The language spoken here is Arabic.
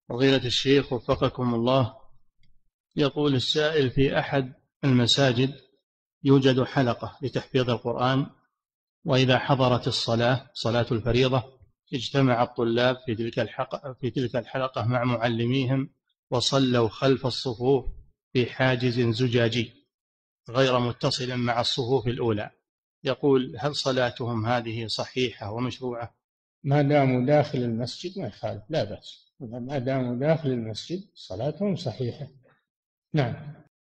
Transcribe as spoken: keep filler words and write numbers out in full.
فضيلة الشيخ وفقكم الله، يقول السائل: في أحد المساجد يوجد حلقة لتحفيظ القرآن، وإذا حضرت الصلاة صلاة الفريضة اجتمع الطلاب في تلك الحلقة, في تلك الحلقة مع معلميهم، وصلوا خلف الصفوف في حاجز زجاجي غير متصل مع الصفوف الأولى. يقول: هل صلاتهم هذه صحيحة ومشروعة؟ ما داموا داخل المسجد ما يخالف، لا بأس، ما داموا داخل المسجد صلاتهم صحيحة. نعم.